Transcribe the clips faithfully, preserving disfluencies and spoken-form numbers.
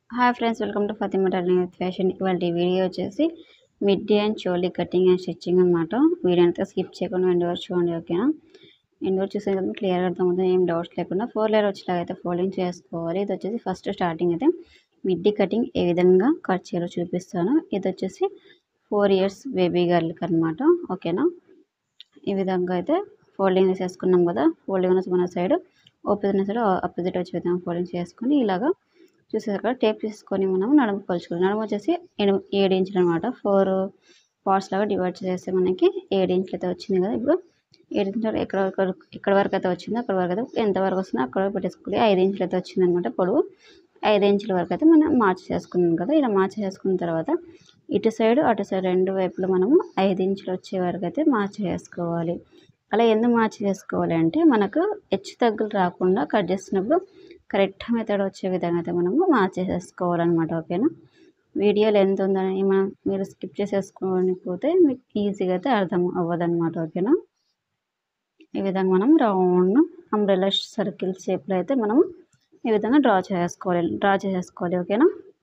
Hi friends, welcome to Fatima turning with fashion. ఇవాళ video వచ్చేసి middy and choli cutting and stitching అనమాట. Video అంతా skip చేయకుండా ఎండ్ వరకు చూడండి, ఓకేనా? ఎండ్ వరకు చూసే కదా క్లియర్గా అర్థమవుతుంది, ఏం డౌట్స్ లేకుండా. ఫోర్ లేయర్ వచ్చేలాగా అయితే ఫోల్డింగ్ చేసుకోవాలి. ఇది వచ్చేసి ఫస్ట్ స్టార్టింగ్ అయితే మిడ్డీ కటింగ్ ఏ విధంగా కట్ చేయాలో చూపిస్తాను. ఇది వచ్చేసి ఫోర్ ఇయర్స్ బేబీ గర్ల్కి అనమాట, ఓకేనా? ఈ విధంగా అయితే ఫోల్డింగ్ వేసేసుకున్నాం కదా. ఫోల్డింగ్ ఉన్న మన సైడ్ ఓపెన్ ఉన్న సైడ్ అపోజిట్ వచ్చే విధంగా ఫోల్డింగ్ చేసుకొని ఇలాగా చూసేసాక టేప్ తీసుకొని మనం నడుము కొలుచుకోవాలి. నడుము వచ్చేసి ఏడు ఇంచులు అనమాట. ఫోర్ పార్ట్స్ లాగా డివైడ్ చేస్తే మనకి ఏడు ఇంచులు అయితే వచ్చింది కదా. ఇప్పుడు ఏడు ఇంచులు ఎక్కడ వరకు ఎక్కడ వరకు అయితే వచ్చిందో అక్కడ వరకు అయితే ఎంత వరకు వస్తుందో అక్కడ వరకు పెట్టేసుకోవాలి. ఐదు ఇంచులు అయితే వచ్చింది అనమాట పొడవు. ఐదు ఇంచుల వరకు అయితే మనం మార్చి చేసుకున్నాం కదా. ఇలా మార్చి చేసుకున్న తర్వాత ఇటు సైడ్ అటు సైడ్ రెండు వైపులు మనము ఐదు ఇంచులు వచ్చే వరకు అయితే మార్చి చేసుకోవాలి. అలా ఎందుకు మార్చి చేసుకోవాలి అంటే మనకు హెచ్చు తగ్గులు రాకుండా కట్ చేసినప్పుడు కరెక్ట్ మెథడ్ వచ్చే విధంగా అయితే మనము మార్చేసేసుకోవాలన్నమాట, ఓకేనా? వీడియో లెంత్ ఉందని మనం మీరు స్కిప్ చేసేసుకోకపోతే మీకు ఈజీగా అయితే అర్థం అవ్వదన్నమాట, ఓకేనా? ఈ విధంగా మనం రౌండ్ అంబ్రెల్లా సర్కిల్ షేప్లో అయితే మనం ఈ విధంగా డ్రా చేసుకోవాలి డ్రా చేసేసుకోవాలి ఓకేనా?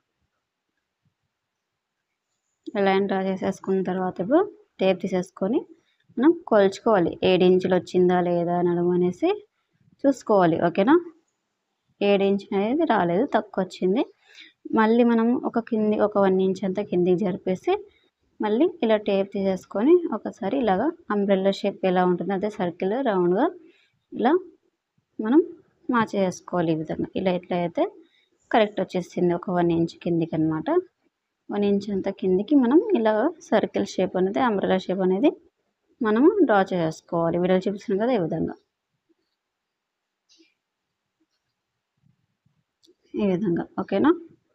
లైన్ డ్రా చేసేసుకున్న తర్వాత ఇప్పుడు టేప్ తీసేసుకొని మనం కొలుచుకోవాలి. ఏడు ఇంచులు వచ్చిందా లేదా నడుము అనేసి చూసుకోవాలి, ఓకేనా? ఏడు ఇంచు అనేది రాలేదు, తక్కువ వచ్చింది. మళ్ళీ మనం ఒక కింది ఒక వన్ ఇంచ్ అంతా కిందికి జరిపేసి మళ్ళీ ఇలా టేప్ తీసేసుకొని ఒకసారి ఇలాగా అంబ్రెల్లా షేప్ ఎలా ఉంటుంది అదే సర్కిల్ రౌండ్గా ఇలా మనం మార్చేసుకోవాలి. ఈ విధంగా ఇలా ఎట్లా అయితే కరెక్ట్ వచ్చేసింది ఒక వన్ ఇంచ్ కిందికి అనమాట. వన్ ఇంచ్ అంతా కిందికి మనం ఇలా సర్కిల్ షేప్ అనేది అంబ్రెల్లా షేప్ అనేది మనం డ్రా చేసుకోవాలి. వీడియో చూపిస్తున్నాం కదా, ఈ విధంగా ఈ విధంగా ఓకేనా?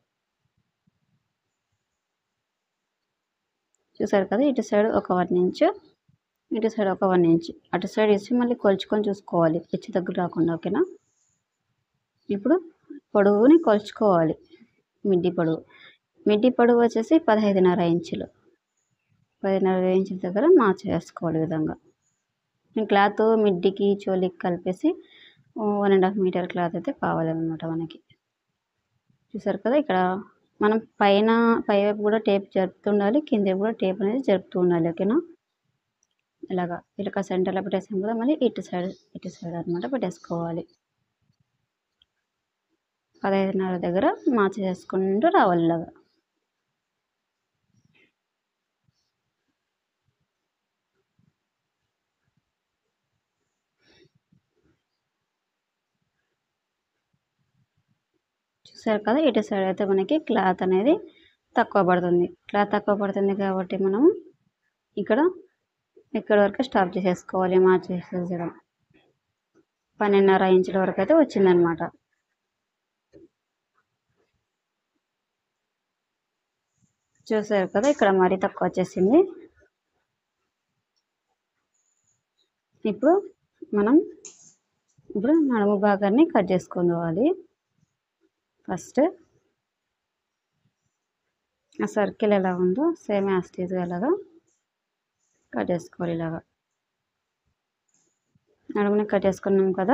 చూసారు కదా, ఇటు సైడ్ ఒక వన్ ఇంచ్ ఇటు సైడ్ ఒక వన్ ఇంచ్ అటు సైడ్ ఇచ్చి మళ్ళీ కొలుచుకొని చూసుకోవాలి హెచ్చు దగ్గర రాకుండా, ఓకేనా? ఇప్పుడు పొడవుని కొలుచుకోవాలి. మిడ్డీ పొడవు మిడ్డీ పొడవు వచ్చేసి పదహైదున్నర ఇంచులు పదిన్నర ఇంచుల దగ్గర మార్చి వేసుకోవాలి. ఈ విధంగా నేను క్లాత్ మిడ్డీకి చోలీకి కలిపేసి one and half meter cloth అయితే కావాలన్నమాట మనకి. చూసారు కదా, ఇక్కడ మనం పైన పైవైపు కూడా టేప్ జరుపుతూ ఉండాలి, కింద కూడా టేప్ అనేది జరుపుతూ ఉండాలి, ఓకేనా? ఇలాగా ఇలాగ సెంటర్లో పెట్టేసాం కదా, మళ్ళీ ఇటు సైడ్ ఇటు సైడ్ అనమాట పెట్టేసుకోవాలి. పదహైదున్నర దగ్గర మార్చి చేసుకుంటూ రావాలి ఇలాగా. చూసారు కదా, ఇటు సైడ్ అయితే మనకి క్లాత్ అనేది తక్కువ పడుతుంది. క్లాత్ తక్కువ పడుతుంది కాబట్టి మనం ఇక్కడ ఇక్కడ వరకు స్టాప్ చేసేసుకోవాలి. మార్చి చేసేసడం పన్నెండున్నర ఇంచుల వరకు అయితే వచ్చిందనమాట. చూసారు కదా, ఇక్కడ మరీ తక్కువ వచ్చేసింది. ఇప్పుడు మనం ఇప్పుడు నడుము భాగాన్ని కట్ చేసుకోవాలి. ఫస్ట్ ఆ సర్కిల్ ఎలా ఉందో సేమ్ యాస్టీజ్గా అలాగా కట్ చేసుకోవాలి. ఇలాగా నడుముని కట్ చేసుకున్నాం కదా,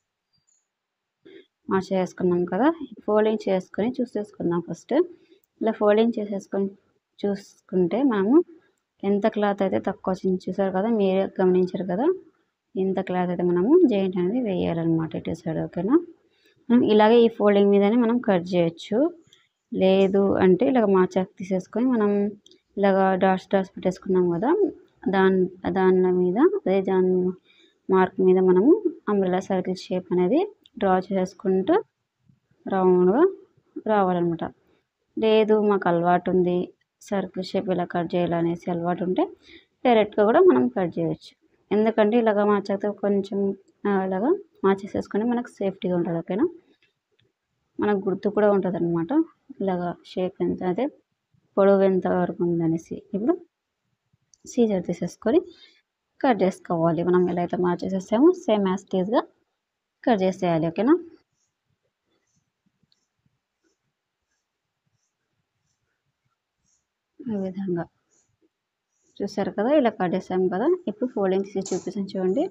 మార్చి చేసుకున్నాం కదా. ఫోల్డింగ్ చేసుకొని చూసేసుకుందాం. ఫస్ట్ ఇలా ఫోల్డింగ్ చేసేసుకొని చూసుకుంటే మనము ఎంత క్లాత్ అయితే తక్కువ వచ్చింది చూసారు కదా, మీరే గమనించారు కదా, ఎంత క్లాత్ అయితే మనము జాయింట్ అనేది వేయాలన్నమాట ఇటు సైడ్, ఓకేనా? మనం ఇలాగే ఈ ఫోల్డింగ్ మీదనే మనం కట్ చేయొచ్చు. లేదు అంటే ఇలాగ మార్చాక్ తీసేసుకొని మనం ఇలాగ డాట్స్ డాట్స్ పెట్టేసుకున్నాం కదా, దాని దాని మీద అదే దాని మార్క్ మీద మనము అంబ్రెల్లా సర్కిల్ షేప్ అనేది డ్రా చేసుకుంటూ రౌండ్గా రావాలన్నమాట. లేదు మాకు అలవాటు ఉంది సర్కిల్ షేప్ ఇలా కట్ చేయాలనేసి అలవాటు ఉంటే డైరెక్ట్గా కూడా మనం కట్ చేయొచ్చు. ఎందుకంటే ఇలాగ మార్చాక కొంచెం ఇలాగా మార్చేసేసుకొని మనకు సేఫ్టీగా ఉంటుంది, ఓకేనా? మనకు గుర్తు కూడా ఉంటుంది అనమాట ఇలాగా షేప్ ఎంత అయితే పొడవు ఎంత వరకు ఉందనేసి. ఇప్పుడు సీజర్ తీసేసుకొని కట్ చేసుకోవాలి. మనం ఎలా అయితే మార్చేసేసామో సేమ్ యాస్టీజ్గా కట్ చేసేయాలి, ఓకేనా? ఈ విధంగా చూసారు కదా, ఇలా కట్ చేసాము కదా. ఇప్పుడు ఫోల్డింగ్ తీసి చూపిస్తాను చూడండి.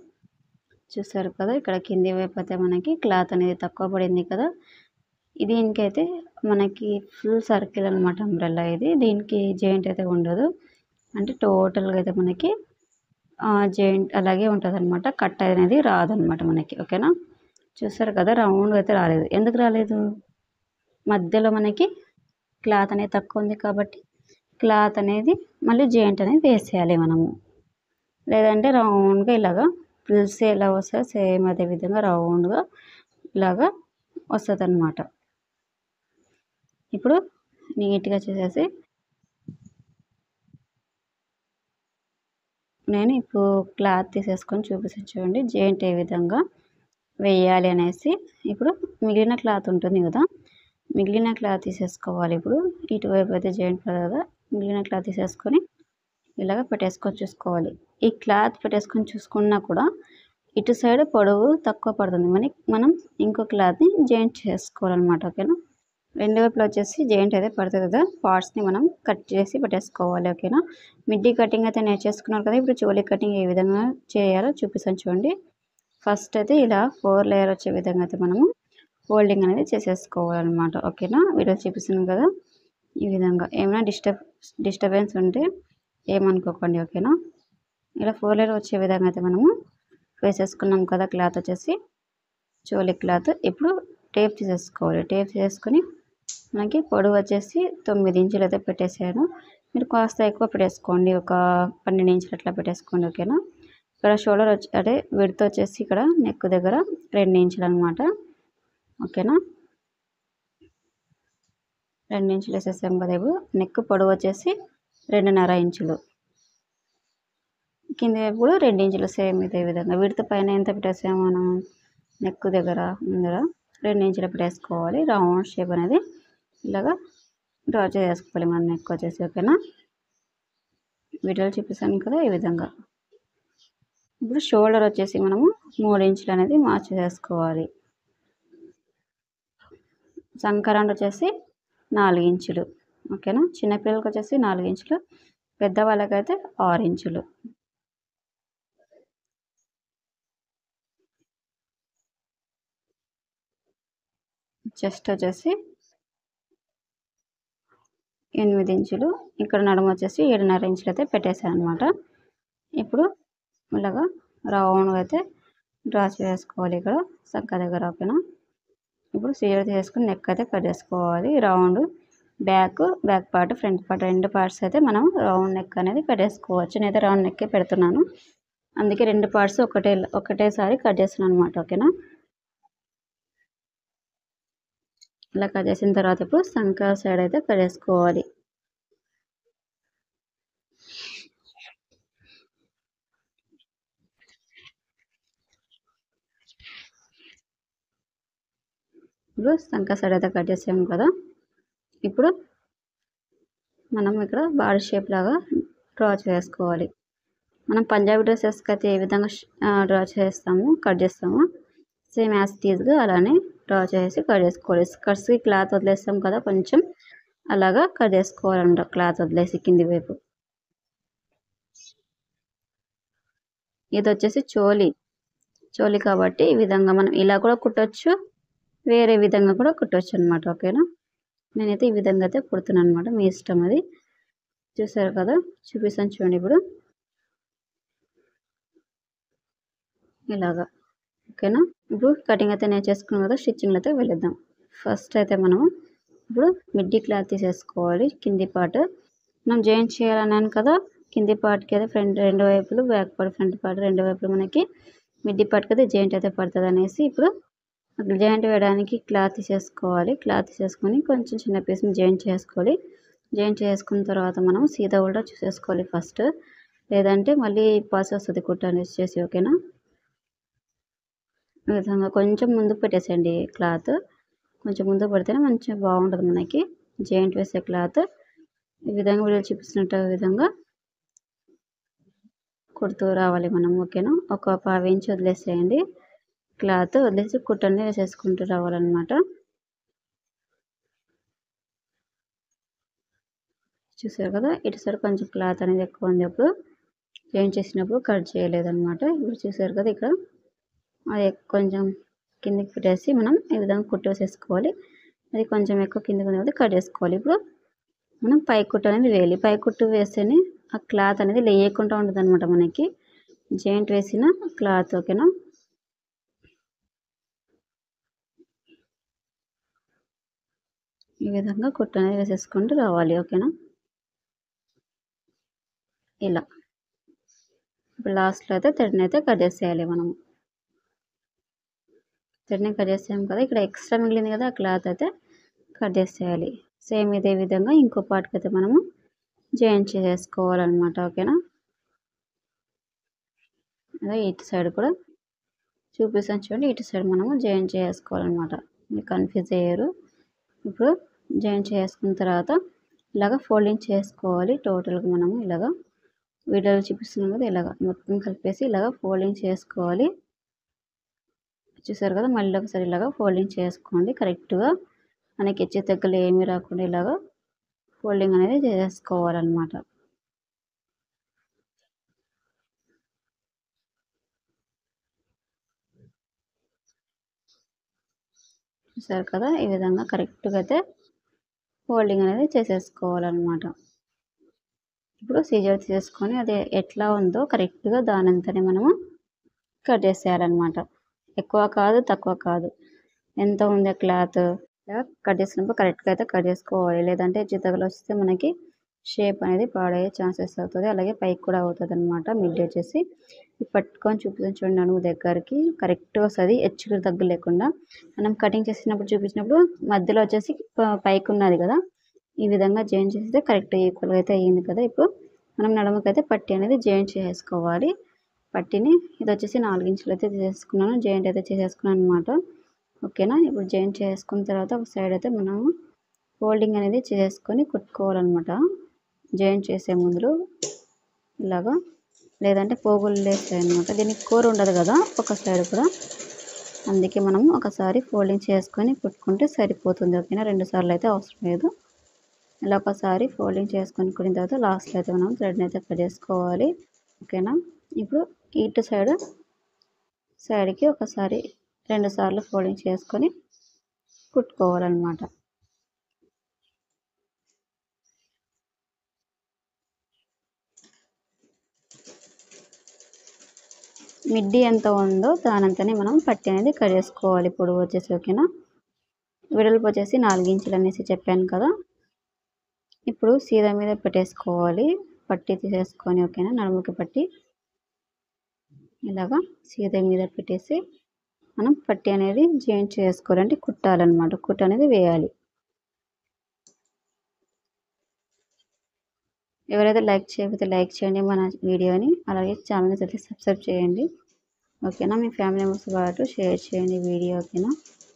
చూసారు కదా, ఇక్కడ కింది వైపు అయితే మనకి క్లాత్ అనేది తక్కువ పడింది కదా. దీనికైతే మనకి ఫుల్ సర్కిల్ అనమాట అంబ్రెల్లా ఇది. దీనికి జాయింట్ అయితే ఉండదు. అంటే టోటల్‌గా అయితే మనకి ఆహ్, జాయింట్ అలాగే ఉంటదనమాట. కట్ అనేది రాదనమాట మనకి. ఓకేనా? చూసారు కదా! రౌండ్‌గా అయితే రాలేదు. ఎందుకు రాలేదు? మధ్యలో మనకి క్లాత్ అనేది తక్కువ ఉంది కాబట్టి క్లాత్ అనేది మళ్ళీ జాయింట్ అనేది వేసేయాలి మనము. లేదంటే రౌండ్‌గా ఇలాగా ఫ్రిల్స్ ఎలా వస్తాయో సేమ్ అదే విధంగా రౌండ్‌గా ఇలాగా వస్తదనమాట. ఇప్పుడు నీట్‌గా చేసేసి నేను ఇప్పుడు క్లాత్ తీసేసుకొని చూపిస్తాను చూడండి. జాయింట్ ఏ విధంగా వేయాలి అనేసి. ఇప్పుడు మిగిలిన క్లాత్ ఉంటుంది కదా! మిగిలిన క్లాత్ తీసేసుకోవాలి ఇప్పుడు. ఇటువైపు అయితే జాయింట్ పడదు కదా! మిగిలిన క్లాత్ తీసేసుకొని ఇలాగ పెట్టేసుకొని చూసుకోవాలి. ఈ క్లాత్ పెట్టేసుకొని చూసుకున్నా కూడా ఇటు సైడ్ పొడవు తక్కువ పడుతుంది. మని మనం ఇంకో క్లాత్‌ని జాయింట్ చేసుకోవాలనమాట. ఓకేనా? రెండు వైపులా వచ్చేసి జాయింట్ అయితే పడుతుంది కదా! పార్ట్స్‌ని మనం కట్ చేసి పెట్టేసుకోవాలి. ఓకేనా? మిడ్డీ కటింగ్ అయితే నేర్చేసుకున్నారు కదా! ఇప్పుడు చోలీ కటింగ్ ఏ విధంగా చేయాలో చూపిస్తాను చూడండి. ఫస్ట్ అయితే ఇలా ఫోర్ లేయర్ వచ్చే విధంగా అయితే మనము ఫోల్డింగ్ అనేది చేసేసుకోవాలన్నమాట. ఓకేనా? వీడియో చూపిస్తున్నాను కదా! ఈ విధంగా ఏమైనా డిస్టర్బ్ డిస్టర్బెన్స్ ఉంటే ఏమనుకోకండి. ఓకేనా? ఇలా ఫోర్ లేయర్ వచ్చే విధంగా అయితే మనము వేసేసుకున్నాం కదా! క్లాత్ వచ్చేసి చోలీ క్లాత్. ఇప్పుడు టేప్ తీసేసుకోవాలి. టేప్ తీసేసుకొని మనకి పొడవు వచ్చేసి తొమ్మిది ఇంచులు అయితే పెట్టేసాను. మీరు కాస్త ఎక్కువ పెట్టేసుకోండి. ఒక పన్నెండు ఇంచులు అట్లా పెట్టేసుకోండి. ఓకేనా? ఇక్కడ షోల్డర్ వచ్చి అంటే విడ్త్ వచ్చేసి ఇక్కడ నెక్ దగ్గర రెండు ఇంచులు అనమాట. ఓకేనా? రెండు ఇంచులు వేసేసాం కదా! ఇప్పుడు నెక్ పొడవు వచ్చేసి రెండున్నర ఇంచులు. కింద వైపు కూడా రెండు ఇంచులు సేమ్ ఇదే విధంగా. విడ్త్ పైన ఎంత పెట్టేసాము మనం నెక్ దగ్గర ముందర రెండు ఇంచులు పెట్టేసుకోవాలి. రౌండ్ షేప్ అనేది ఇలాగా డ్రా చేసుకోవాలి మన నెక్ వచ్చేసి. ఓకేనా? వీడియోలో చూపిస్తాను కదా ఈ విధంగా. ఇప్పుడు షోల్డర్ వచ్చేసి మనము మూడు ఇంచులు అనేది మార్చి చేసుకోవాలి. సంకరౌండ్ వచ్చేసి నాలుగు ఇంచులు. ఓకేనా? చిన్నపిల్లలకి వచ్చేసి నాలుగు ఇంచులు, పెద్దవాళ్ళకైతే ఆరు ఇంచులు. చెస్ట్ వచ్చేసి ఎనిమిది ఇంచులు, ఇక్కడ నడుము వచ్చేసి ఏడున్నర ఇంచులు అయితే పెట్టేసాను అనమాట. ఇప్పుడు ఇలాగా రౌండ్గా అయితే డ్రా చేసుకోవాలి ఇక్కడ సంక దగ్గర. ఓకేనా? ఇప్పుడు సీజర్ తీసుకుని నెక్ అయితే కట్ చేసుకోవాలి. Round back back part front part రెండు పార్ట్స్ అయితే మనం రౌండ్ నెక్ అనేది పెట్టేసుకోవచ్చు. నేనైతే రౌండ్ నెక్కే పెడుతున్నాను. అందుకే రెండు పార్ట్స్ ఒకటే ఒకటేసారి కట్ చేస్తున్నాను అనమాట. ఓకేనా? ఇలా కట్ చేసిన తర్వాత ఇప్పుడు సంక సైడ్ అయితే కట్ చేసుకోవాలి. ఇప్పుడు సంక సైడ్ అయితే కట్ చేసాము కదా! ఇప్పుడు మనం ఇక్కడ బాడీ షేప్ లాగా డ్రా చేసుకోవాలి. మనం పంజాబీ డ్రెస్సెస్కి అయితే ఏ విధంగా డ్రా చేస్తాము కట్ చేస్తాము సేమ్ యాజ్ టీజ్గా అలానే డ్రా చేసి కట్ చేసుకోవాలి. స్కర్ట్స్కి క్లాత్ వదిలేస్తాం కదా కొంచెం అలాగా కట్ చేసుకోవాలంట క్లాత్ వదిలేసి కింది వైపు. ఇది వచ్చేసి చోలీ చోలీ కాబట్టి ఈ విధంగా మనం ఇలా కూడా కుట్టచ్చు, వేరే విధంగా కూడా కుట్టచ్చు అనమాట. ఓకేనా? నేనైతే ఈ విధంగా అయితే కుడుతున్నాను అనమాట. మీ ఇష్టం అది. చూసారు కదా! చూపిస్తాను చూడండి ఇప్పుడు ఇలాగా. ఓకేనా? ఇప్పుడు కటింగ్ అయితే నేను చేసుకున్నాను కదా! స్టిచ్చింగ్లో అయితే వెళ్ళిద్దాం. ఫస్ట్ అయితే మనం ఇప్పుడు మిడ్డీ క్లాత్ తీసేసుకోవాలి. కింది పార్ట్ మనం జాయింట్ చేయాలన్నాను కదా! కింది పార్ట్కి అయితే ఫ్రంట్ రెండు వైపులు బ్యాక్ పార్ట్ ఫ్రంట్ పార్ట్ రెండు వైపులు మనకి మిడ్డీ పార్ట్కి అయితే జాయింట్ అయితే పడుతుంది అనేసి ఇప్పుడు జాయింట్ వేయడానికి క్లాత్ తీసేసుకోవాలి. క్లాత్ తీసేసుకొని కొంచెం చిన్న పీస్ని జాయింట్ చేసుకోవాలి. జాయింట్ చేసుకున్న తర్వాత మనం సీదా కూడా చూసేసుకోవాలి ఫస్ట్. లేదంటే మళ్ళీ పాస్ వస్తుంది కుట్ట అనేసి చేసి. ఓకేనా? ఈ విధంగా కొంచెం ముందుకు పెట్టేసేయండి క్లాత్. కొంచెం ముందుకు పెడితేనే మంచిగా బాగుంటుంది మనకి జాయింట్ వేసే క్లాత్. ఈ విధంగా వీడియో చూపిస్తున్నట్టు విధంగా కుడుతూ రావాలి మనం. ఓకేనా? ఒక పావు ఇంచ్ వదిలేసేయండి క్లాత్. వదిలేసి కుట్టని వేసేసుకుంటూ రావాలన్నమాట. చూసారు కదా! ఇటు సైడ్ కొంచెం క్లాత్ అనేది ఎక్కువ ఉంది. అప్పుడు జాయింట్ చేసినప్పుడు కట్ చేయలేదన్నమాట. ఇప్పుడు చూసారు కదా! ఇక్కడ అది కొంచెం కిందికి పెట్టేసి మనం ఈ విధంగా కుట్టేసేసుకోవాలి. అది కొంచెం ఎక్కువ కిందకి ఉంది కట్ చేసుకోవాలి. ఇప్పుడు మనం పై కుట్టు అనేది వేయాలి. పై కుట్టు వేస్తేనే ఆ క్లాత్ అనేది లేయకుండా ఉంటుంది అనమాట మనకి జాయింట్ వేసిన క్లాత్. ఓకేనా, ఈ విధంగా కుట్టు అనేది వేసేసుకుంటూ రావాలి. ఓకేనా, ఇలా ఇప్పుడు లాస్ట్లో అయితే థ్రెడ్ని అయితే కట్ చేసేయాలి. మనం థ్రెడ్ని కట్ చేసాం కదా, ఇక్కడ ఎక్స్ట్రా మిగిలింది కదా ఆ క్లాత్ అయితే కట్ చేసేయాలి. సేమ్ ఇదే విధంగా ఇంకో పార్ట్కి అయితే మనము జాయింట్ చేసేసుకోవాలన్నమాట. ఓకేనా, అదే ఇటు సైడ్ కూడా చూపిస్తాను చూడండి, ఇటు సైడ్ మనము జాయింట్ చేసుకోవాలన్నమాట. మీరు కన్ఫ్యూజ్ అయ్యారు. ఇప్పుడు జాయింట్ చేసుకున్న తర్వాత ఇలాగ ఫోల్డింగ్ చేసుకోవాలి. టోటల్గా మనము ఇలాగ వీడియోలో చూపిస్తున్నాం కదా, ఇలాగ మొత్తం కలిపేసి ఇలాగ ఫోల్డింగ్ చేసుకోవాలి. చూసారు కదా, మళ్ళీ ఒకసారి ఇలాగ ఫోల్డింగ్ చేసుకోండి. కరెక్ట్గా మనకి హెచ్చు తగ్గులు ఏమీ రాకుండా ఇలాగ ఫోల్డింగ్ అనేది చేసుకోవాలన్నమాట. చూసారు కదా, ఈ విధంగా కరెక్ట్గా అయితే ఫోల్డింగ్ అనేది చేసేసుకోవాలన్నమాట. ఇప్పుడు సీజర్ తీసుకొని అది ఎట్లా ఉందో కరెక్ట్గా దానంతనే మనము కట్ చేసేయాలన్నమాట. ఎక్కువ కాదు తక్కువ కాదు, ఎంత ఉంది క్లాత్ కట్ చేసినప్పుడు కరెక్ట్గా అయితే కట్ చేసుకోవాలి. లేదంటే జితగలు వస్తే మనకి షేప్ అనేది పాడయ్యే ఛాన్సెస్ అవుతుంది. అలాగే పైకి కూడా అవుతుంది అనమాట. మిడ్ వచ్చేసి పట్టుకొని చూపించాను చూడండి, నడుము దగ్గరికి కరెక్ట్గా వస్తుంది. హెచ్చుకు తగ్గు లేకుండా మనం కటింగ్ చేసినప్పుడు చూపించినప్పుడు మధ్యలో వచ్చేసి పైకి ఉన్నది కదా, ఈ విధంగా జాయిన్ చేస్తే కరెక్ట్గా ఈక్వల్గా అయితే అయ్యింది కదా. ఇప్పుడు మనం నడుముకైతే పట్టి అనేది జాయిన్ చేసుకోవాలి. పట్టిని ఇది వచ్చేసి నాలుగు ఇంచులు అయితే చేసుకున్నాను, జాయింట్ అయితే చేసేసుకున్నాను అనమాట. ఓకేనా, ఇప్పుడు జాయింట్ చేసుకున్న తర్వాత ఒక సైడ్ అయితే మనము ఫోల్డింగ్ అనేది చేసుకొని కుట్టుకోవాలన్నమాట. జాయింట్ చేసే ముందు ఇలాగా, లేదంటే పోగులు లేస్తాయి అనమాట. దీనికి కూర ఉండదు కదా ఒక సైడ్ కూడా, అందుకే మనం ఒకసారి ఫోల్డింగ్ చేసుకొని కుట్టుకుంటే సరిపోతుంది. ఓకేనా, రెండు సార్లు అయితే అవసరం లేదు. ఇలా ఒకసారి ఫోల్డింగ్ చేసుకొని కుట్టిన తర్వాత లాస్ట్లో అయితే మనం థ్రెడ్ని అయితే కట్ చేసుకోవాలి. ఓకేనా, ఇప్పుడు ఇటు సైడ్ సైడ్కి ఒకసారి రెండు సార్లు ఫోల్డింగ్ చేసుకొని కుట్టుకోవాలన్నమాట. మిడ్డీ ఎంత ఉందో దానంతనే మనం పట్టి అనేది కట్ చేసుకోవాలి. ఇప్పుడు వచ్చేసి ఓకేనా, వెడల్పు వచ్చేసి నాలుగు ఇంచులు అనేసి చెప్పాను కదా. ఇప్పుడు సీదా మీద పెట్టేసుకోవాలి, పట్టి తీసేసుకొని. ఓకేనా, నడుముకి పట్టి ఇలాగా సీదా మీద పెట్టేసి మనం పట్టి అనేది జాయింట్ చేసుకోవాలంటే కుట్టాలన్నమాట. కుట్టు అనేది వేయాలి. ఎవరైతే లైక్ చేయకపోతే లైక్ చేయండి మన వీడియోని, అలాగే ఛానల్ని అయితే సబ్స్క్రైబ్ చేయండి. ఓకేనా, మీ ఫ్యామిలీ మెంబర్స్ పాటు షేర్ చేయండి వీడియో. ఓకేనా,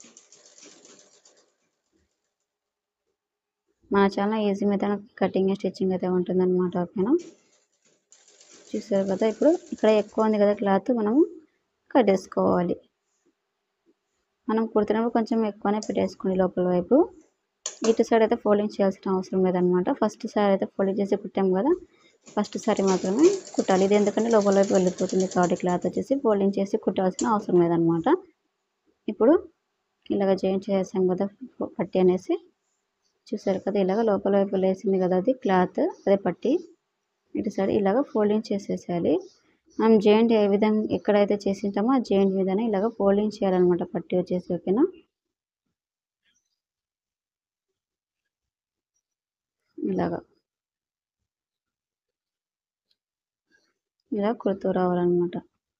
మన ఛానల్ ఈజీ మీద కటింగ్ స్టిచ్చింగ్ అయితే ఉంటుందన్నమాట. ఓకేనా, చూసారు కదా, ఇప్పుడు ఇక్కడ ఎక్కువ ఉంది కదా క్లాత్, మనము కట్ చేసుకోవాలి. మనం కుడుతున్నప్పుడు కొంచెం ఎక్కువనే పెట్టేసుకోండి లోపల వైపు. ఇటు సైడ్ అయితే ఫోల్డింగ్ చేయాల్సిన అవసరం లేదనమాట. ఫస్ట్ సారి అయితే ఫోల్డింగ్ చేసి కుట్టాం కదా, ఫస్ట్ సారి మాత్రమే కుట్టాలి. ఇది ఎందుకంటే లోపల వైపు వెళ్ళిపోతుంది కాబట్టి క్లాత్ వచ్చేసి ఫోల్డింగ్ చేసి కుట్టాల్సిన అవసరం లేదనమాట. ఇప్పుడు ఇలాగ జాయింట్ చేసాం కదా పట్టి అనేసి, చూసారు కదా, ఇలాగ లోపల వైపు లేసింది కదా అది క్లాత్, అదే పట్టి. ఇటు సైడ్ ఇలాగ ఫోల్డింగ్ చేసేసేయాలి. మనం జాయింట్ ఏ విధంగా ఎక్కడైతే చేసి ఉంటామో ఆ జాయింట్ మీదనే ఇలాగ ఫోల్డింగ్ చేయాలన్నమాట పట్టి వచ్చేసి. ఓకేనా, ఇలాగా ఇలా కుడుతూ రావాలన్నమాట.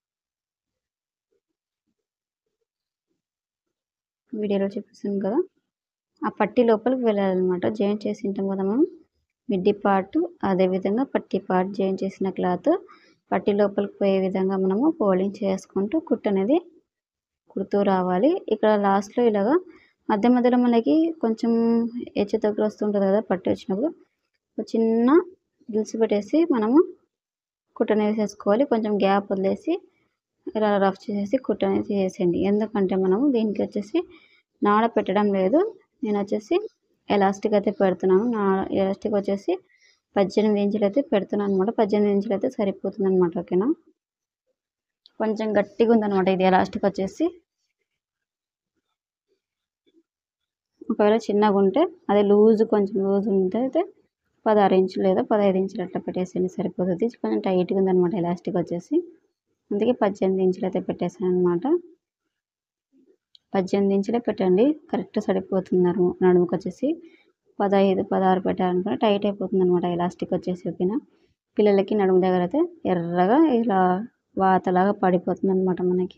వీడియోలో చూపిస్తాను కదా, ఆ పట్టి లోపలికి వెళ్ళాలన్నమాట. జాయింట్ చేసి ఉంటాం కదా మనం మిడ్డీ పార్ట్, అదేవిధంగా పట్టి పార్ట్ జాయింట్ చేసిన క్లాత్ పట్టి లోపలికి పోయే విధంగా మనము ఫోల్డింగ్ చేసుకుంటూ కుట్టు అనేది కుడుతూ రావాలి. ఇక్కడ లాస్ట్లో ఇలాగా మధ్య మధ్యలో మనకి కొంచెం హెచ్చు తగ్గులు వస్తుంటుంది కదా పట్టి వచ్చినప్పుడు, ఒక చిన్న గిల్స్ పెట్టేసి మనము కుట్టు అనేది వేసేసుకోవాలి. కొంచెం గ్యాప్ వదిలేసి ఇలా రఫ్ చేసేసి కుట్టు అనేది చేసేయండి. ఎందుకంటే మనము దీనికి వచ్చేసి నాడ పెట్టడం లేదు, నేను వచ్చేసి ఎలాస్టిక్ అయితే పెడుతున్నాను. నా ఎలాస్టిక్ వచ్చేసి పద్దెనిమిది ఇంచులు అయితే పెడుతున్నాను అనమాట. పద్దెనిమిది ఇంచులు అయితే సరిపోతుంది అనమాట. ఓకేనా, కొంచెం గట్టిగా ఉందన్నమాట ఇది ఎలాస్టిక్ వచ్చేసి. ఒకవేళ చిన్నగా ఉంటే అదే లూజ్ కొంచెం లూజ్ ఉంటే అయితే పదహారు ఇంచులు లేదా పదహైదు ఇంచులు అట్లా పెట్టేసేయండి సరిపోతుంది. కొంచెం టైట్గా ఉందన్నమాట ఎలాస్టిక్ వచ్చేసి, అందుకే పద్దెనిమిది ఇంచులు అయితే పెట్టేసాను అనమాట. పద్దెనిమిది ఇంచులే పెట్టండి, కరెక్ట్ సరిపోతుంది నడుము నడుముకు వచ్చేసి. పదహైదు పదహారు పెట్టాలనుకుంటే టైట్ అయిపోతుంది అనమాట ఎలాస్టిక్ వచ్చేసి. ఓకేనా, పిల్లలకి నడుము దగ్గర అయితే ఎర్రగా ఇలా వాతలాగా పడిపోతుంది అనమాట మనకి.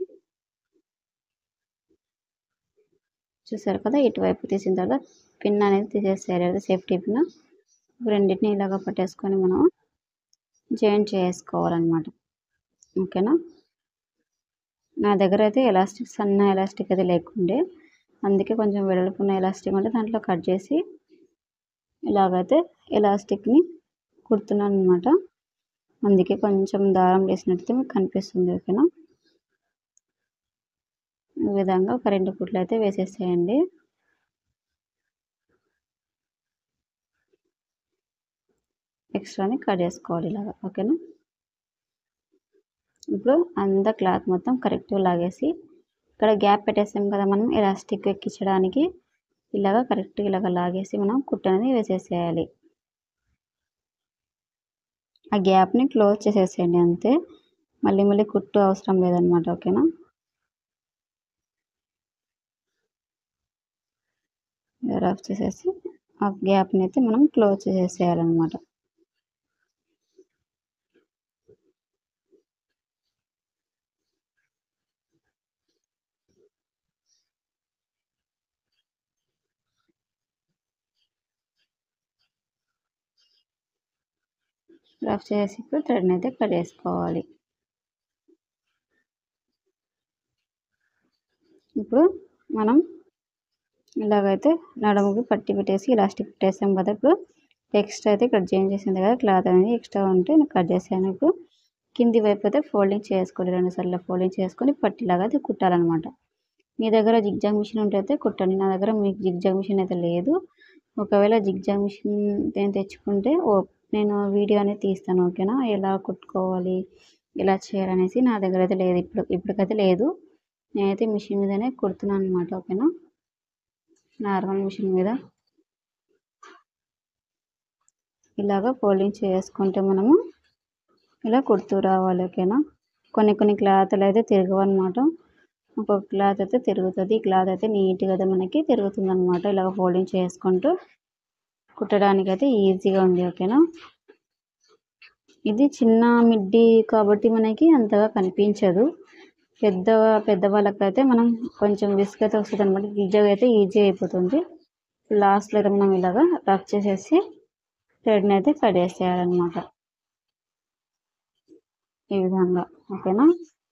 చూసారు కదా, ఇటువైపు తీసిన తర్వాత పిన్ అనేది తీసేసేయాలి, అది సేఫ్టీ పిన్. రెండింటిని ఇలాగా పట్టేసుకొని మనం జాయింట్ చేసుకోవాలన్నమాట. ఓకేనా, నా దగ్గర అయితే ఎలాస్టిక్ సన్న ఎలాస్టిక్ అయితే లేకుండే, అందుకే కొంచెం వెడల్పున్న ఎలాస్టిక్ ఉంటే దాంట్లో కట్ చేసి ఇలాగైతే ఎలాస్టిక్ని కుడుతున్నాను అనమాట. అందుకే కొంచెం దారం వేసినట్టయితే మీకు కనిపిస్తుంది. ఓకేనా, ఈ విధంగా ఒక రెండు కుట్లు అయితే వేసేసేయండి. ఎక్స్ట్రాని కట్ చేసుకోవాలి ఇలాగా. ఓకేనా, ఇప్పుడు అంతా క్లాత్ మొత్తం కరెక్ట్గా లాగేసి ఇక్కడ గ్యాప్ పెట్టేసాం కదా మనం ఎలాస్టిక్ ఎక్కించడానికి, ఇలాగా కరెక్ట్గా ఇలాగ లాగేసి మనం కుట్టు అనేది వేసేసేయాలి. ఆ గ్యాప్ని క్లోజ్ చేసేసేయండి అంతే, మళ్ళీ మళ్ళీ కుట్టు అవసరం లేదనమాట. ఓకేనా, రఫ్ చేసేసి ఆ గ్యాప్ని అయితే మనం క్లోజ్ చేసేసేయాలన్నమాట. రఫ్ చేసి ఇప్పుడు థ్రెడ్ని అయితే కట్ చేసుకోవాలి. ఇప్పుడు మనం ఇలాగైతే నడుముకి పట్టి పెట్టేసి ఎలాస్టిక్ పెట్టేసాం కదా, ఇప్పుడు ఎక్స్ట్రా అయితే కట్ చేంజ్ చేసింది కదా క్లాత్ అనేది ఎక్స్ట్రా ఉంటే నేను కట్ చేసాను. ఇప్పుడు కింది వైపు అయితే ఫోల్డింగ్ చేసుకోండి, రెండు సార్లు ఫోల్డింగ్ చేసుకొని పట్టిలాగా అయితే కుట్టాలన్నమాట. మీ దగ్గర జిగ్జాగ్ మిషన్ ఉంటే అయితే కుట్టండి, నా దగ్గర మీకు జిగ్జాగ్ మిషన్ అయితే లేదు. ఒకవేళ జిగ్జాగ్ మిషన్ నేను తెచ్చుకుంటే ఓ నేను వీడియో అనేది తీస్తాను. ఓకేనా, ఎలా కుట్టుకోవాలి ఎలా చేయాలనేసి. నా దగ్గర అయితే లేదు, ఇప్పుడు ఇప్పటికైతే లేదు. నేనైతే మిషన్ మీదనే కుడుతున్నాను అనమాట. ఓకేనా, నార్మల్ మిషన్ మీద ఇలాగ ఫోల్డింగ్ చేసుకుంటే మనము ఇలా కుడుతూ రావాలి. ఓకేనా, కొన్ని కొన్ని క్లాత్లు అయితే తిరగవు అనమాట, ఒక్కొక్క క్లాత్ అయితే తిరుగుతుంది. ఈ క్లాత్ అయితే నీట్గా అయితే మనకి తిరుగుతుంది అనమాట. ఇలాగ ఫోల్డింగ్ చేసుకుంటూ కుట్టడానికి అయితే ఈజీగా ఉంది. ఓకేనా, ఇది చిన్న మిడ్డీ కాబట్టి మనకి అంతగా కనిపించదు, పెద్ద పెద్దవాళ్ళకైతే మనం కొంచెం రిస్క్ అయితే వస్తుంది అనమాట. ఈజీగా అయితే ఈజీ అయిపోతుంది. లాస్ట్లో అయితే మనం ఇలాగా రఫ్ చేసేసి థ్రెడ్ని అయితే కట్ చేసేయాలన్నమాట ఈ విధంగా. ఓకేనా,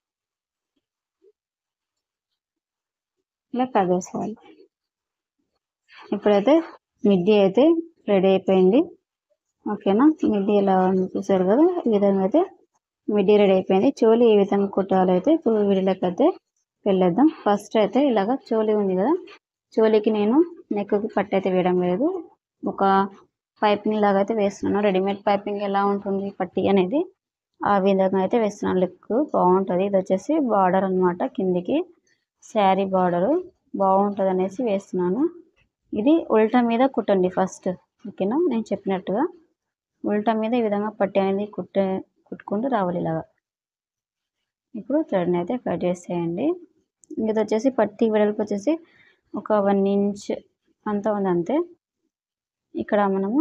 ఇలా కట్ చేసేయాలి. ఇప్పుడైతే మిడ్డీ అయితే రెడీ అయిపోయింది. ఓకేనా, మిడ్డీ ఇలా చూసారు కదా, ఈ విధంగా అయితే మిడ్డీ రెడీ అయిపోయింది. చోలీ ఏ విధంగా కుట్టాలో అయితే ఇప్పుడు వీడియోలోకి అయితే వెళ్ళేద్దాం. ఫస్ట్ అయితే ఇలాగ చోలీ ఉంది కదా, చోలీకి నేను నెక్కి పట్టు అయితే వేయడం లేదు, ఒక పైపింగ్ లాగా అయితే వేస్తున్నాను. రెడీమేడ్ పైపింగ్ ఎలా ఉంటుంది పట్టి అనేది ఆ విధంగా అయితే వేస్తున్నాను. లుక్ బాగుంటుంది. ఇది వచ్చేసి బార్డర్ అనమాట, కిందికి శారీ బార్డరు బాగుంటుంది అనేసి వేస్తున్నాను. ఇది ఉల్టా మీద కుట్టండి ఫస్ట్. ఓకేనా, నేను చెప్పినట్టుగా ఉల్టా మీద ఈ విధంగా పట్టి అనేది కుట్టే కుట్టుకుంటూ రావాలి ఇలాగా. ఇప్పుడు థ్రెడ్ని అయితే కట్ చేసేయండి. ఇది వచ్చేసి పట్టి వెడల్పు వచ్చేసి ఒక వన్ ఇంచ్ అంతా ఉంది అంతే. ఇక్కడ మనము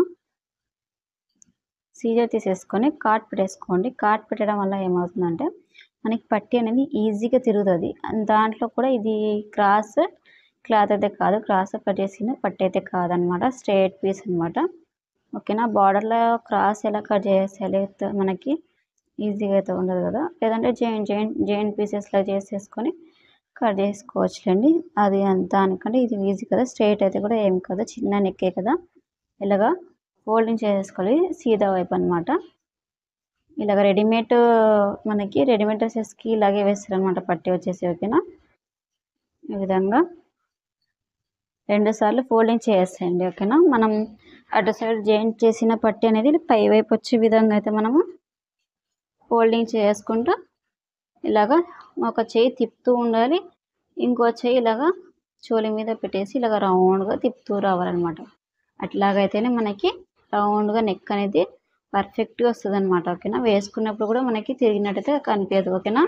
సీజర్ తీసేసుకొని కాట్ పెట్టేసుకోండి. కాట్ పెట్టడం వల్ల ఏమవుతుందంటే మనకి పట్టి అనేది ఈజీగా తిరుగుతుంది. దాంట్లో కూడా ఇది క్రాస్ క్లాత్ అయితే కాదు, క్రాస్ కట్ చేసిన పట్టి అయితే కాదనమాట, స్ట్రైట్ పీస్ అనమాట. ఓకేనా, బార్డర్లో క్రాస్ ఎలా కట్ చేసేయాలి మనకి ఈజీగా అయితే ఉండదు కదా, లేదంటే జాయింట్ జాయింట్ జాయింట్ పీసెస్లా చేసేసుకొని కట్ చేసుకోవచ్చులేండి. అది దానికంటే ఇది ఈజీ కదా, స్ట్రైట్ అయితే కూడా ఏం కదా, చిన్న నెక్కే కదా. ఇలాగా ఫోల్డింగ్ చేసేసుకోవాలి సీదా వైపు అనమాట. ఇలాగ రెడీమేడ్ మనకి రెడీమేడ్ డ్రెస్సెస్కి ఇలాగే వేస్తారు అనమాట పట్టి వచ్చేసి. ఓకేనా, ఈ విధంగా రెండు సార్లు ఫోల్డింగ్ చేసేయండి. ఓకేనా, మనం అటు సైడ్ జాయింట్ చేసిన పట్టి అనేది పై వైపు వచ్చే విధంగా అయితే మనము ఫోల్డింగ్ చేసుకుంటూ ఇలాగా ఒక చేయి తిప్పుతూ ఉండాలి, ఇంకో చేయి ఇలాగా చోలి మీద పెట్టేసి ఇలాగ రౌండ్‌గా తిప్పుతూ రావాలనమాట. అట్లాగైతేనే మనకి రౌండ్‌గా నెక్ అనేది పర్ఫెక్ట్‌గా వస్తదనమాట. ఓకేనా? వేసుకున్నప్పుడు కూడా మనకి తిరిగినట్టయితే కనిపియదు. ఓకేనా?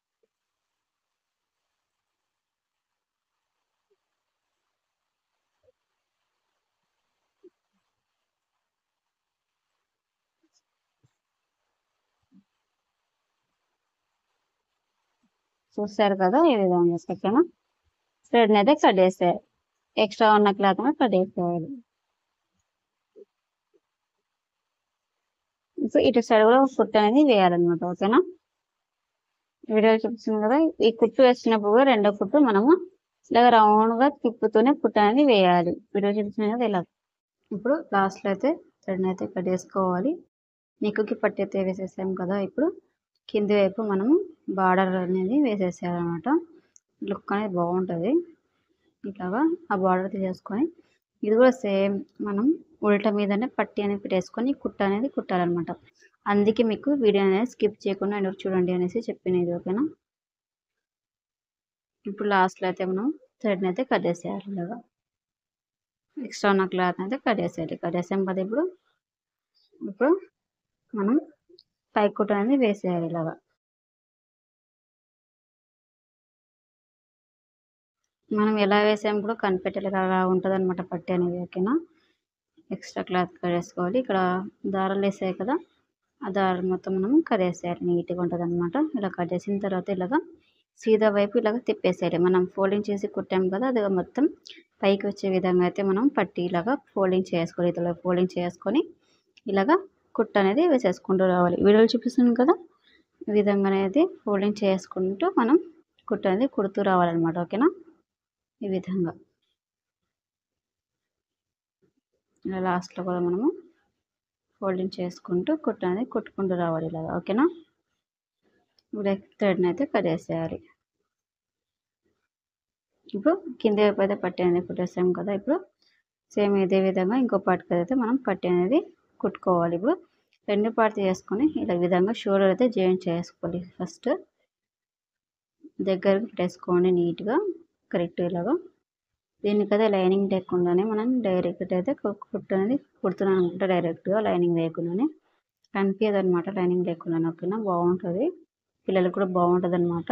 చూసారు కదా! ఈ విధంగా. ఓకేనా? థ్రెడ్‌నయితే కట్ చేసేయాలి. ఎక్స్‌ట్రా ఉన్న క్లాత్‌ని కట్ చేసేయాలి. ఇప్పుడు ఇటు సైడ్ కూడా కుట్టు అనేది వేయాలనమాట. ఓకేనా? వీడియోలో చూపిస్తుంది కదా! ఈ కుట్టు వేసినప్పుడు కూడా రెండో కుట్టు మనము ఇలాగ రౌండ్‌గా తిప్పుతూనే కుట్టు అనేది వేయాలి. వీడియోలో చూపిస్తుంది కదా! ఇలా. ఇప్పుడు లాస్ట్‌లో అయితే థ్రెడ్‌నయితే కట్ చేసుకోవాలి. నెక్‌కి పట్టయితే వేసేసాం కదా! ఇప్పుడు కింది వైపు మనము బార్డర్ అనేది వేసేసేయాలనమాట. లుక్ అనేది బాగుంటది. ఇట్లాగా ఆ బార్డర్ తీసేసుకొని ఇది కూడా సేమ్ మనం ఉల్టా మీదనే పట్టీ అనేది పెట్టేసుకొని కుట్టు అనేది కుట్టాలనమాట. అందుకే మీకు వీడియో అనేది స్కిప్ చేయకుండా ఎండ్ వరకు చూడండి అనేసి చెప్పినది. ఓకేనా? ఇప్పుడు లాస్ట్‌లో అయితే మనం థ్రెడ్‌నయితే కట్ చేసేయాలి ఇలాగా. ఎక్స్‌ట్రా ఉన్న క్లాత్ అయితే కట్ చేసేయాలి. కట్ చేసాం కదా! ఇప్పుడు ఇప్పుడు మనం పై కుట్టు అనేది వేసేయాలి ఇలాగా. మనం ఎలా వేసామో కూడా కనిపెట్టేలాగా అలా ఉంటదనమాట పట్టీ అనేది. ఓకేనా? ఎక్స్‌ట్రా క్లాత్ కట్టేసుకోవాలి. ఇక్కడ దారాలేసాయి కదా! ఆ దారం మొత్తం మనం కట్టేసేయాలి. నీట్‌గా ఉంటదనమాట. ఇలా కట్ చేసిన తర్వాత ఇలాగా సీదా వైపు ఇలాగ తిప్పేసేయాలి. మనం ఫోల్డింగ్ చేసి కుట్టాం కదా! అది మొత్తం పైకి వచ్చే విధంగా అయితే మనం పట్టీ ఇలాగా ఫోల్డింగ్ చేసుకోవాలి. ఇట్లా ఫోల్డింగ్ చేసుకొని ఇలాగా కుట్టు అనేది వేసేసుకుంటూ రావాలి. వీడియోలో చూపిస్తున్నాను కదా! ఈ విధంగా అనేది ఫోల్డింగ్ చేసుకుంటూ మనం కుట్టు అనేది కుడుతూ రావాలనమాట. ఓకేనా? ఈ విధంగా. ఇలా లాస్ట్‌లో కూడా మనము ఫోల్డింగ్ చేసుకుంటూ కుట్టు అనేది కుట్టుకుంటూ రావాలి ఇలాగా. ఓకేనా? ఇప్పుడు థ్రెడ్‌నయితే కట్ చేసేయాలి. ఇప్పుడు కింది వైపు అయితే పట్టీ అనేది కుట్టేసాం కదా! ఇప్పుడు సేమ్ ఇదే విధంగా ఇంకో పార్ట్‌కి అయితే మనం పట్టీ అనేది కుట్టుకోవాలి. ఇప్పుడు రెండు పార్ట్స్ చేసుకొని ఇలా విధంగా షోల్డర్ అయితే జాయిన్ చేసుకోవాలి. ఫస్ట్ దగ్గరకు పెట్టేసుకోండి నీట్‌గా కరెక్ట్‌గా ఇలాగా. దీనికైతే లైనింగ్ లేకుండానే మనం డైరెక్ట్ అయితే కుట్టు అనేది కుడుతున్నాం అనమాట. డైరెక్ట్‌గా లైనింగ్ లేకుండానే కనిపియదనమాట లైనింగ్ లేకుండానే. ఓకేనా? బాగుంటది. పిల్లలకి కూడా బాగుంటదనమాట.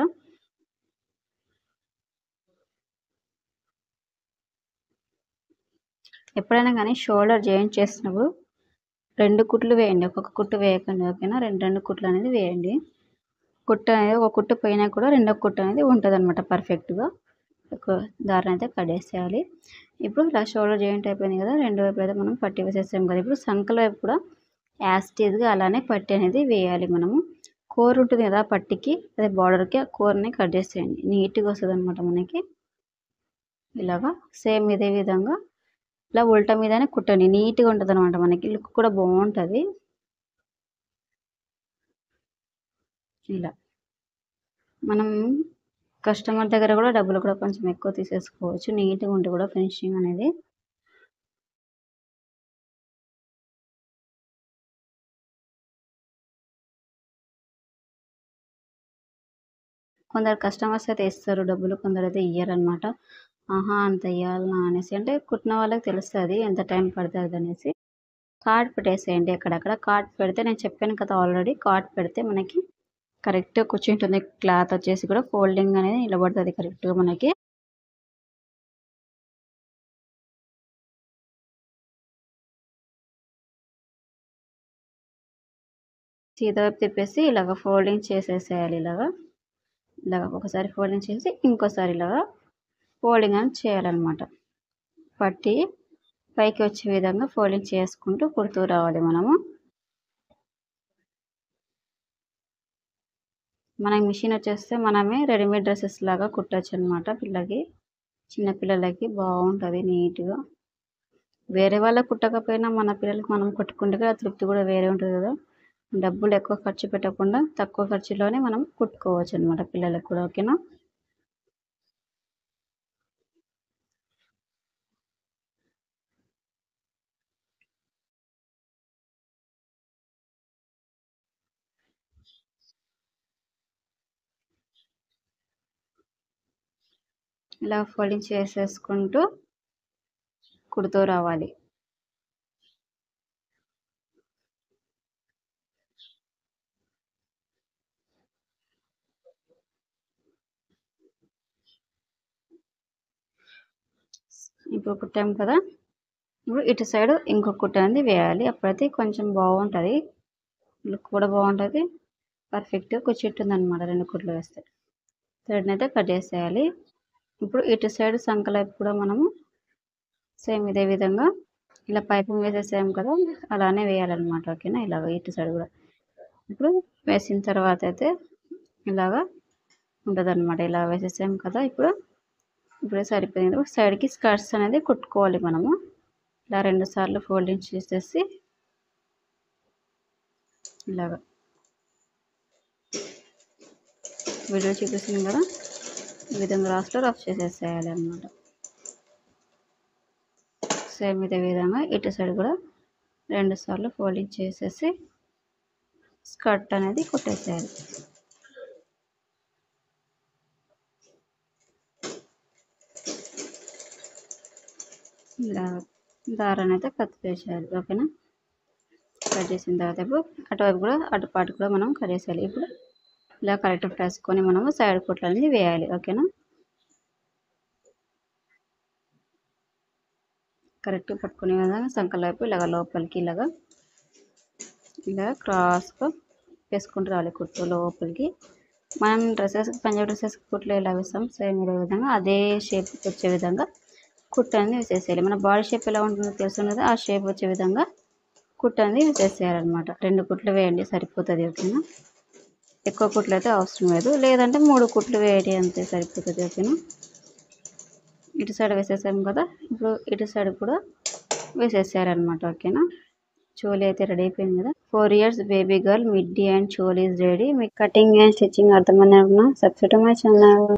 ఎప్పుడైనా కానీ షోల్డర్ జాయిన్ చేసినప్పుడు రెండు కుట్లు వేయండి. ఒక్కొక్క కుట్టు వేయకండి. ఓకేనా? రెండు రెండు కుట్లు అనేది వేయండి. కుట్టు అనేది ఒక కుట్టు పోయినా కూడా రెండో కుట్టు అనేది ఉంటదనమాట పర్ఫెక్ట్‌గా. ఒక దారం అయితే కట్టేసేయాలి. ఇప్పుడు ఇలా షోల్డర్ జాయింట్ అయిపోయింది కదా! రెండు వైపులా అయితే మనం పట్టీ వేసేసాం కదా! ఇప్పుడు సంకల వైపు కూడా యాజ్ ఇట్ ఈజ్‌గా అలానే పట్టీ అనేది వేయాలి మనము. కోర్ ఉంటుంది కదా పట్టీకి అదే బార్డర్‌కి ఆ కోర్‌ని కట్ చేసేయండి. నీట్‌గా వస్తదనమాట మనకి. ఇలాగా సేమ్ ఇదే విధంగా ఇలా ఉల్టా మీదనే కుట్టండి. నీట్‌గా ఉంటదనమాట మనకి. లుక్ కూడా బాగుంటది. ఇలా. మనం కస్టమర్ దగ్గర కూడా డబ్బులు కూడా కొంచెం ఎక్కువ తీసేసుకోవచ్చు. నీట్‌గా ఉంటే కూడా ఫినిషింగ్ అనేది. కొందరు కస్టమర్స్ అయితే ఇస్తారు డబ్బులు. కొందరైతే ఇయ్యరనమాట. ఆహా! అంత ఇయ్యాలనా అనేసి అంటే కుట్టిన వాళ్ళకి తెలుస్తది ఎంత టైం పడతదనేసి. కార్డ్ పెట్టేసేయండి అక్కడక్కడ. కార్డ్ పెడితే నేను చెప్పాను కదా ఆల్రెడీ. కార్డ్ పెడితే మనకి కరెక్ట్‌గా కూర్చుంటుంది. క్లాత్ వచ్చేసి కూడా ఫోల్డింగ్ అనేది నిలబడతది కరెక్ట్‌గా మనకి. సీదా వైపు తిప్పేసి ఇలాగ ఫోల్డింగ్ చేసేసేయాలి ఇలాగా. ఇలాగ ఒకసారి ఫోల్డింగ్ చేసి ఇంకోసారి ఇలాగా ఫోల్డింగ్ అనేది చేయాలనమాట. పట్టి పైకి వచ్చే విధంగా ఫోల్డింగ్ చేసుకుంటూ కుడుతూ రావాలి మనము. మనకి మిషన్ వచ్చేస్తే మనమే రెడీమేడ్ డ్రెసెస్ లాగా కుట్టొచ్చనమాట పిల్లకి. చిన్న పిల్లలకి బాగుంటది నీట్‌గా. వేరే వాళ్ళకి కుట్టకపోయినా మన పిల్లలకి మనం కుట్టుకుంటే ఆ తృప్తి కూడా వేరే ఉంటది కదా! డబ్బులు ఎక్కువ ఖర్చు పెట్టకుండా తక్కువ ఖర్చులోనే మనం కుట్టుకోవచ్చనమాట పిల్లలకి కూడా. ఓకేనా? ఇలా ఫోల్డింగ్ చేసేసుకుంటూ కుడుతూ రావాలి. ఇప్పుడు కుట్టాం కదా, ఇప్పుడు ఇటు సైడ్ ఇంకొక కుట్టు అనేది వేయాలి. అప్పుడైతే కొంచెం బాగుంటుంది, లుక్ కూడా బాగుంటుంది, పర్ఫెక్ట్గా కూర్చుంటుందన్నమాట రెండు కుట్లు వేస్తే. థ్రెడ్ని అయితే కట్ చేసేయాలి. ఇప్పుడు ఇటు సైడ్ సంకలైపు కూడా మనము సేమ్ ఇదే విధంగా ఇలా పైపింగ్ వేసేసాము కదా, అలానే వేయాలన్నమాట. ఓకేనా, ఇలాగ ఇటు సైడ్ కూడా. ఇప్పుడు వేసిన తర్వాత అయితే ఇలాగా ఉంటుంది అనమాట. ఇలా వేసేసాము కదా, ఇప్పుడు ఇప్పుడే సరిపోయింది. సైడ్కి స్కర్ట్స్ అనేది కుట్టుకోవాలి మనము. ఇలా రెండు సార్లు ఫోల్డింగ్ చేసేసి ఇలాగ వీడియో చూపిస్తుంది కదా, ఈ విధంగా లాస్ట్లో రఫ్ చేసేసేయాలి అన్నమాట. సేమ్ ఇదే విధంగా ఇటు సైడ్ కూడా రెండు సార్లు ఫోల్డింగ్ చేసేసి స్కర్ట్ అనేది కుట్టేసేయాలి. ఇలా దారాన్ని అయితే కట్ చేసేయాలి. ఓకేనా, కట్ చేసిన తర్వాత ఇప్పుడు అటువైపు కూడా అటుపాటు కూడా మనం కట్ చేసేయాలి. ఇప్పుడు ఇలా కరెక్ట్ వేసుకొని మనము సైడ్ కుట్లు అనేది వేయాలి. ఓకేనా, కరెక్ట్గా పట్టుకునే విధంగా సంకల వైపు ఇలాగ లోపలికి ఇలాగా ఇలా క్రాస్గా వేసుకుంటూ రావాలి కుట్టు లోపలికి. మనం డ్రెస్సెస్ పంజాబీ డ్రెస్సెస్ కుట్లు ఎలా వేస్తాం సేమ్ ఇదే విధంగా అదే షేప్ వచ్చే విధంగా కుట్టు అనేది వేసేసేయాలి. మన బాడీ షేప్ ఎలా ఉంటుందో తెలుస్తుంది కదా, ఆ షేప్ వచ్చే విధంగా కుట్టు అనేది వేసేసేయాలన్నమాట. రెండు కుట్లు వేయండి సరిపోతుంది. ఓకేనా, ఎక్కువ కుట్లు అయితే అవసరం లేదు, లేదంటే మూడు కుట్లు వేయండి అంతే సరిపోతుంది. ఓకేనా, ఇటు సైడ్ వేసేసాము కదా, ఇప్పుడు ఇటు సైడ్ కూడా వేసేసారనమాట. ఓకేనా, చోలీ అయితే రెడీ అయిపోయింది కదా. Four years baby girl middy and choli is ready. మీకు కటింగ్ అండ్ స్టిచ్చింగ్ అర్థమైంది అనుకున్నా. Subscribe my channel.